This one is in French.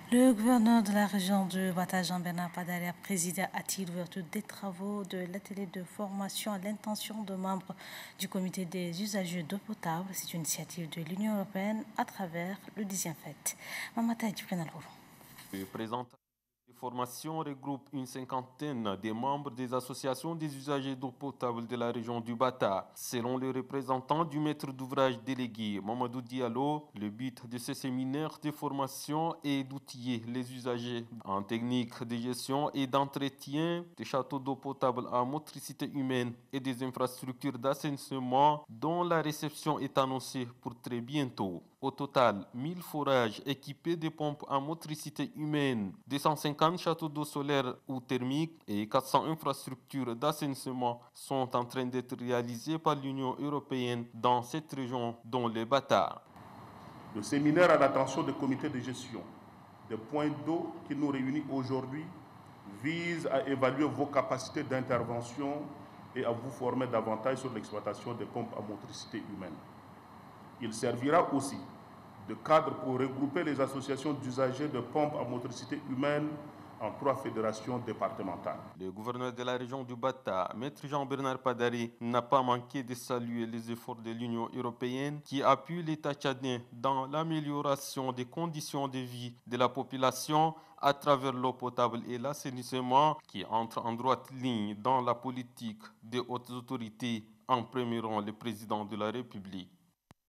Le gouverneur de la région de Bata, Jean-Bernard Padari, a présidé à l'ouverture des travaux de l'atelier de formation à l'intention de membres du comité des usagers d'eau potable. C'est une initiative de l'Union européenne à travers le 10e fête. Mamata Djiprenaloro. Le présentation de formation regroupe une cinquantaine des membres des associations des usagers d'eau potable de la région du Bata. Selon le représentant du maître d'ouvrage délégué, Mamadou Diallo, le but de ce séminaire de formation est d'outiller les usagers en technique de gestion et d'entretien des châteaux d'eau potable à motricité humaine et des infrastructures d'assainissement dont la réception est annoncée pour très bientôt. Au total, 1000 forages équipés de pompes à motricité humaine, 250 châteaux d'eau solaire ou thermique et 400 infrastructures d'assainissement sont en train d'être réalisées par l'Union européenne dans cette région, dont les Bata. Le séminaire à l'attention des comités de gestion des points d'eau qui nous réunit aujourd'hui vise à évaluer vos capacités d'intervention et à vous former davantage sur l'exploitation des pompes à motricité humaine. Il servira aussi de cadre pour regrouper les associations d'usagers de pompes à motricité humaine en 3 fédérations départementales. Le gouverneur de la région du Bata, Maître Jean-Bernard Padari, n'a pas manqué de saluer les efforts de l'Union européenne qui appuie l'État tchadien dans l'amélioration des conditions de vie de la population à travers l'eau potable et l'assainissement qui entrent en droite ligne dans la politique des hautes autorités, en premier rang le président de la République.